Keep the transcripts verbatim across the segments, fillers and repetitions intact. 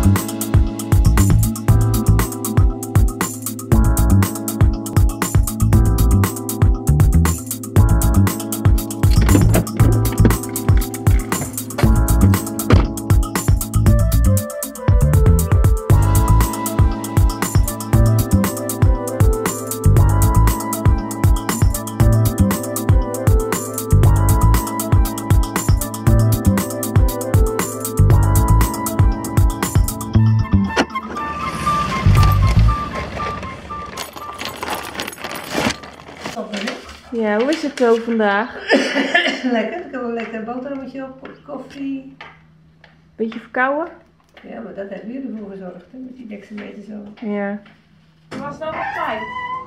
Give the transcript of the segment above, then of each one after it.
Ja, hoe is het zo vandaag? Lekker, ik heb een lekker boterhammetje op, kopje koffie. Beetje verkouden? Ja, maar dat hebben jullie voor gezorgd, hè, met die dexameter zo. Ja. Was dat nog tijd?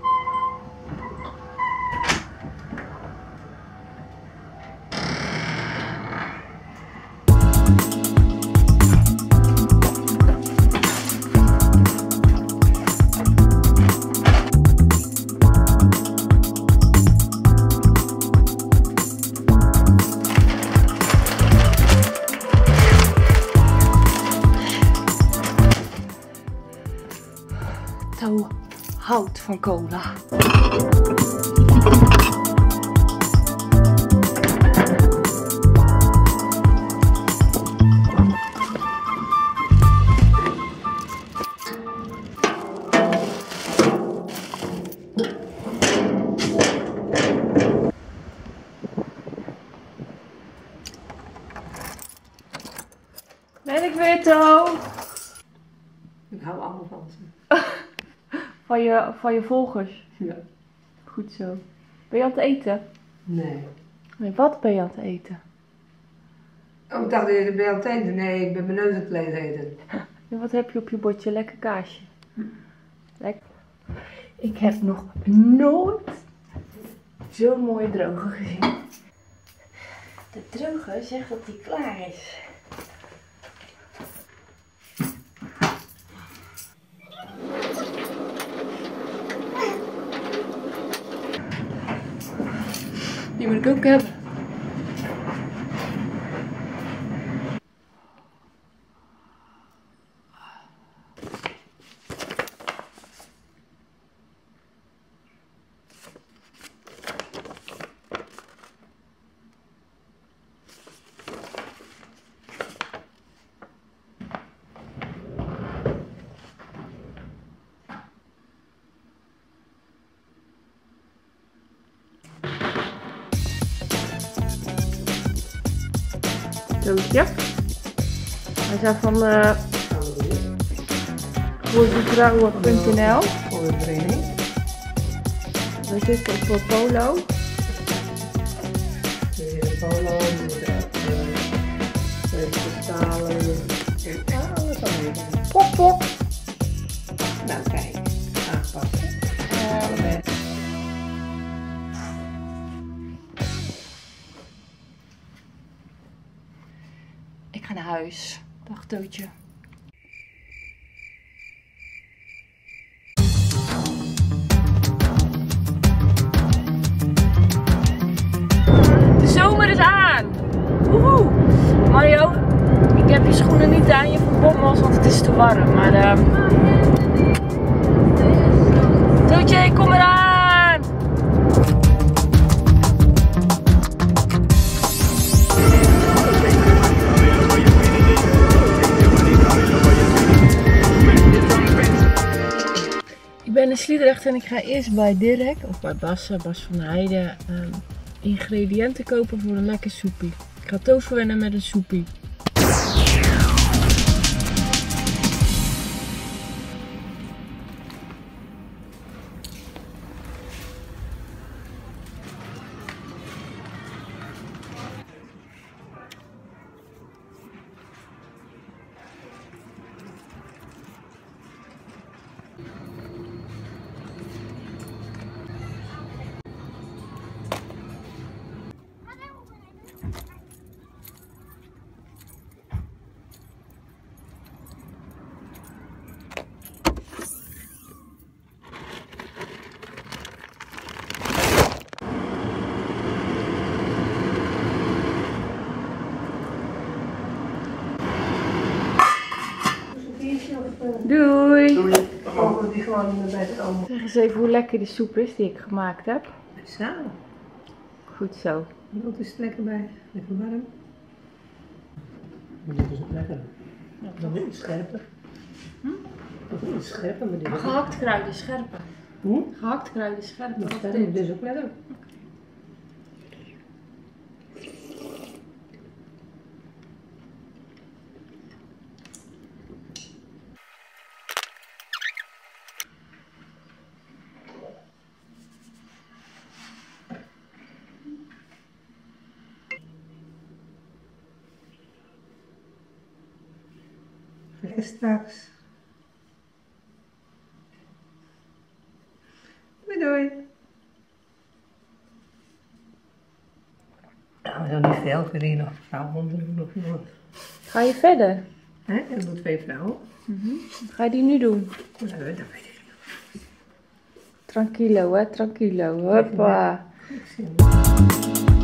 Zo hout van cola. Ben ik weer toe? Ik hou allemaal van ze. Van je, van je volgers. Ja. Goed zo. Ben je aan het eten? Nee. Nee, wat ben je aan het eten? Oh, ik dacht dat je er bij aan het eten. Nee, ik ben mijn neus aan het leeg eten. En wat heb je op je bordje? Lekker kaasje. Lekker. Ik heb nog nooit zo'n mooie droger gezien. De droger zegt dat hij klaar is. Die moet ik ook hebben. Doosje. Hij zijn van uh, groentevrouwen punt n l. Voor de training. We zitten op een polo. De polo, de stalen. Ah, dat kan niet. Pop, pop. Nou, kijk. Aanpassen. Um, ik ga naar huis. Dag Tootje. De zomer is aan. Woehoe. Mario, ik heb je schoenen niet aan je verbommels, want het is te warm. Maar uh... Tootje, kom eraan. Ik ben in Sliedrecht en ik ga eerst bij Dirk, of bij Bas, Bas van Heijden, um, ingrediënten kopen voor een lekker soepie. Ik ga tofu wennen met een soepie. Doei! Doei. Oh, die gewoon bij het allemaal. Zeg eens even hoe lekker de soep is die ik gemaakt heb. Zo, Goed zo. dat is het lekker bij. Lekker warm. Maar dit is ook lekker. Dan weer iets scherper. Hm? Dat is iets scherper, maar dit is Gehakt kruiden scherper. Hm? Gehakt kruiden scherper. Dat Of is dit? dit is ook lekker. Lekker straks. Doei doei. Nou, zo niet veel voor die nog vrouwen doen of nog. Ga je verder? Hè? Ik doe twee vrouwen. Ga je die nu doen? Nou, dat weet ik Tranquilo, hè? Tranquilo. Hoppa. niet. Ik zie hem.